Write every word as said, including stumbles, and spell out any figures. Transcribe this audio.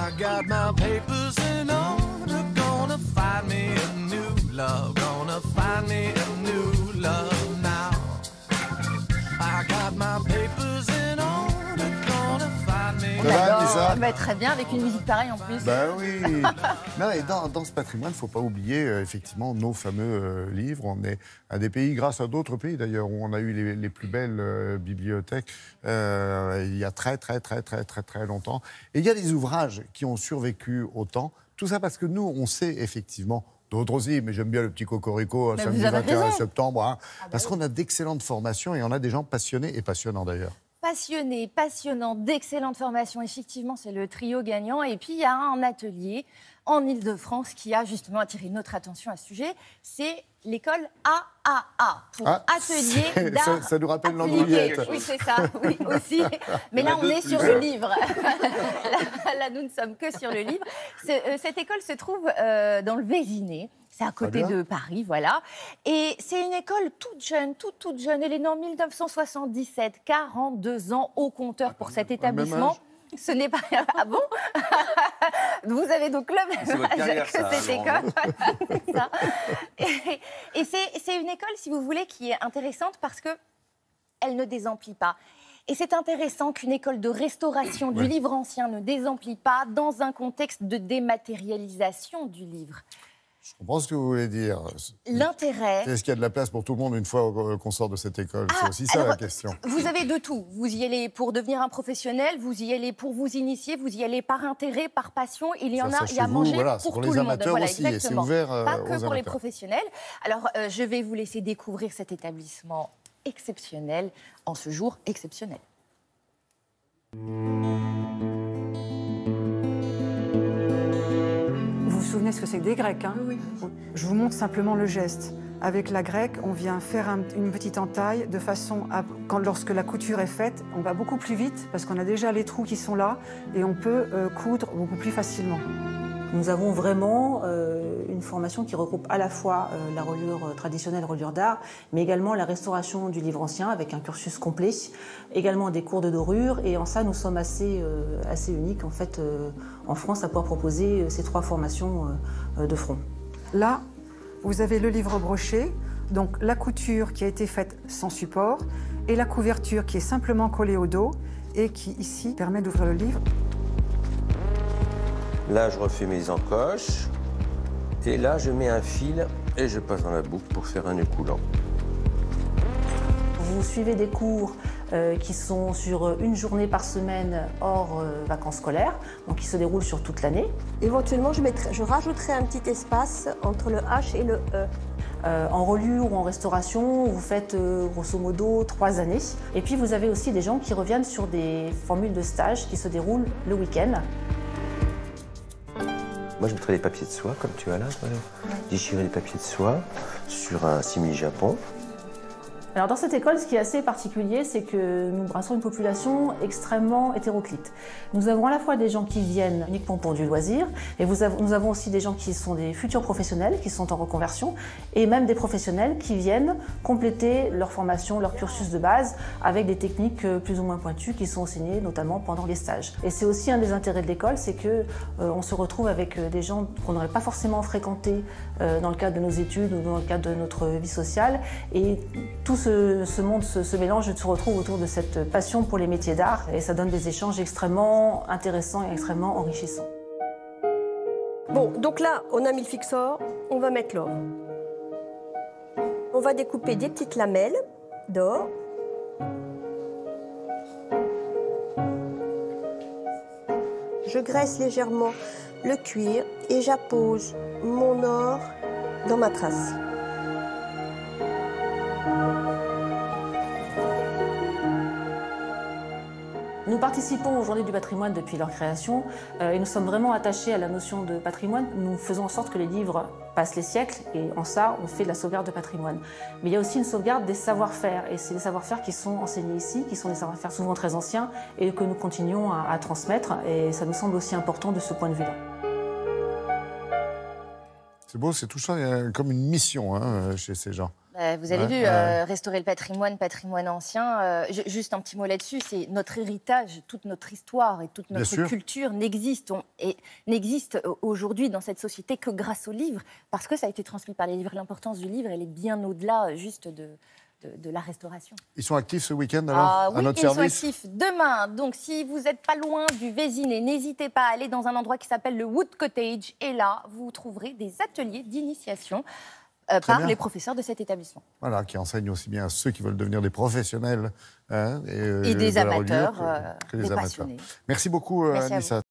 I got my papers in order, gonna find me a new love, gonna find me a new love now. I got my papers in order, gonna find me. On adore, bah, très bien avec une musique pareille en plus. Ben oui. Non, et dans, dans ce patrimoine, il ne faut pas oublier euh, effectivement nos fameux euh, livres. On est un des pays, grâce à d'autres pays d'ailleurs, où on a eu les, les plus belles euh, bibliothèques euh, il y a très très très très très très longtemps. Et il y a des ouvrages qui ont survécu au temps. Tout ça parce que nous, on sait effectivement. D'autres aussi, mais j'aime bien le petit cocorico, Mais samedi vous avez vingt et un raison. septembre, hein, Ah bah parce oui. qu'on a d'excellentes formations et on a des gens passionnés et passionnants d'ailleurs. Passionné, passionnant, d'excellentes formations. Effectivement, c'est le trio gagnant. Et puis, il y a un atelier en Ile-de-France qui a justement attiré notre attention à ce sujet. C'est l'école A A A, pour Ah, Atelier d'art ça, ça nous rappelle appliqué. l'andouillette. Oui, c'est ça, oui, aussi. Mais là, on est sur le livre. là, là, nous ne sommes que sur le livre. C'est, euh, cette école se trouve euh, dans le Vésinet. C'est à côté de Paris, voilà. Et c'est une école toute jeune, toute, toute jeune. Elle est née en mille neuf cent soixante-dix-sept, quarante-deux ans au compteur pour cet établissement. Ce n'est pas... Ah bon? Vous avez donc le même âge carrière, que ça, cette alors, école. Voilà, c'est ça. Et, et c'est, c'est une école, si vous voulez, qui est intéressante parce qu'elle ne désemplit pas. Et c'est intéressant qu'une école de restauration du Ouais. livre ancien ne désemplit pas dans un contexte de dématérialisation du livre. Je comprends ce que vous voulez dire. L'intérêt... Est-ce qu'il y a de la place pour tout le monde une fois qu'on sort de cette école? Ah, C'est aussi ça alors, la question. Vous avez de tout. Vous y allez pour devenir un professionnel, vous y allez pour vous initier, vous y allez par intérêt, par passion. Il y Ça, en ça, a, il y chez a à vous, manger voilà, pour, c'est pour tout les le monde. amateurs Voilà, aussi, et c'est exactement. ouvert, euh, Pas aux que pour les amateurs. professionnels. Alors, euh, je vais vous laisser découvrir cet établissement exceptionnel en ce jour exceptionnel. Vous vous souvenez ce que c'est que des Grecs, hein? Oui. Je vous montre simplement le geste. Avec la grecque, on vient faire un- une petite entaille de façon à, quand, lorsque la couture est faite, on va beaucoup plus vite parce qu'on a déjà les trous qui sont là et on peut euh, coudre beaucoup plus facilement. Nous avons vraiment euh, une formation qui regroupe à la fois euh, la reliure euh, traditionnelle, reliure d'art, mais également la restauration du livre ancien avec un cursus complet, également des cours de dorure. Et en ça, nous sommes assez, euh, assez uniques en fait euh, en France à pouvoir proposer euh, ces trois formations euh, de front. Là, vous avez le livre broché, donc la couture qui a été faite sans support et la couverture qui est simplement collée au dos et qui ici permet d'ouvrir le livre. Là, je refais mes encoches. Et là, je mets un fil et je passe dans la boucle pour faire un nœud coulant. Vous suivez des cours euh, qui sont sur une journée par semaine hors euh, vacances scolaires, donc qui se déroulent sur toute l'année. Éventuellement, je, mettrai, je rajouterai un petit espace entre le H et le E. Euh, en reliure ou en restauration, vous faites euh, grosso modo trois années. Et puis vous avez aussi des gens qui reviennent sur des formules de stage qui se déroulent le week-end. Moi, je mettrais des papiers de soie, comme tu as là. Déchirer les papiers de soie sur un simili-japon. Alors dans cette école, ce qui est assez particulier, c'est que nous brassons une population extrêmement hétéroclite. Nous avons à la fois des gens qui viennent uniquement pour du loisir, et vous avez, nous avons aussi des gens qui sont des futurs professionnels, qui sont en reconversion, et même des professionnels qui viennent compléter leur formation, leur cursus de base, avec des techniques plus ou moins pointues qui sont enseignées notamment pendant les stages. Et c'est aussi un des intérêts de l'école, c'est que euh, on se retrouve avec des gens qu'on n'aurait pas forcément fréquentés euh, dans le cadre de nos études ou dans le cadre de notre vie sociale, et tout Ce, ce monde, ce, ce mélange se retrouve autour de cette passion pour les métiers d'art et ça donne des échanges extrêmement intéressants et extrêmement enrichissants. Bon, donc là, on a mis le fixor, on va mettre l'or. On va découper des petites lamelles d'or. Je graisse légèrement le cuir et j'appose mon or dans ma trace. Nous participons aux Journées du patrimoine depuis leur création euh, et nous sommes vraiment attachés à la notion de patrimoine. Nous faisons en sorte que les livres passent les siècles et en ça, on fait de la sauvegarde de patrimoine. Mais il y a aussi une sauvegarde des savoir-faire et c'est des savoir-faire qui sont enseignés ici, qui sont des savoir-faire souvent très anciens et que nous continuons à, à transmettre et ça nous semble aussi important de ce point de vue-là. C'est beau, c'est touchant, il y a comme une mission hein, chez ces gens. Euh, vous avez Ouais, vu, ouais. euh, restaurer le patrimoine, patrimoine ancien. euh, ju- juste un petit mot là-dessus, c'est notre héritage, toute notre histoire et toute Bien notre sûr. culture n'existe on- et n'existe aujourd'hui dans cette société que grâce aux livres, parce que ça a été transmis par les livres. L'importance du livre, elle est bien au-delà euh, juste de, de, de la restauration. Ils sont actifs ce week-end alors Ah à oui, notre ils sont service. actifs demain. Donc, si vous n'êtes pas loin du Vésiné, n'hésitez pas à aller dans un endroit qui s'appelle le Wood Cottage. Et là, vous trouverez des ateliers d'initiation euh, Très par bien. les professeurs de cet établissement. Voilà, qui enseignent aussi bien à ceux qui veulent devenir des professionnels hein, et, Et des de leur lieu amateurs, que- euh, que les des amateurs. passionnés. Merci beaucoup, euh, Merci à vous. Anissa.